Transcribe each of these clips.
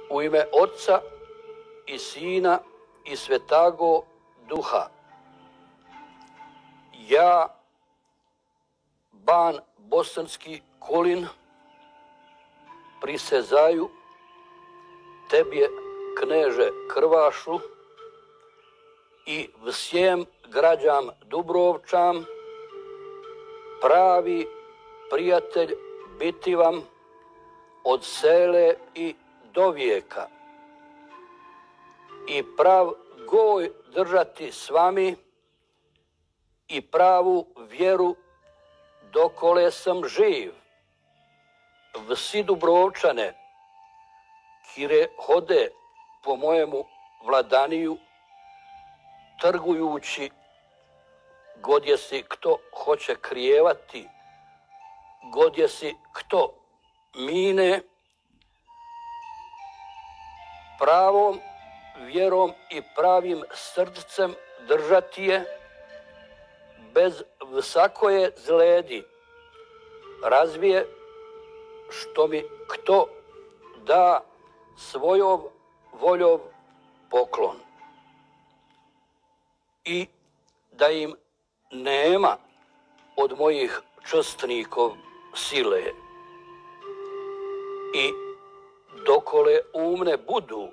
U ime Otca i Sina i Svetago Duha. Ja, Ban Bosanski Kulin, prisezaju tebje, kneže Krvašu, i vsjem građam Dubrovčam, pravi prijatelj biti vam od sele i do vijeka, i prav goj držati s vami i pravu vjeru dokole sam živ. Vsi Dubrovčane, kire hode po mojemu vladaniju, trgujući god je si kto hoće krijevati, god je si kto mine, pravom vjerom i pravim srcem držati je, bez vsakoje zledi, razvije što mi kto da svojom voljom poklon. I da im nema od mojih čestnikov sile. I dokole umne budu,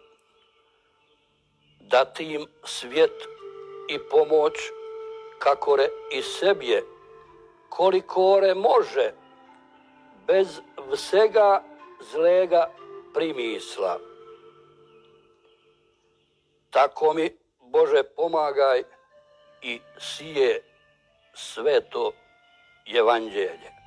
dati im svijet i pomoć kakore i sebje, kolikore može, bez vsega zlega primisla. Tako mi, Bože, pomagaj i sije sveto evanđelje.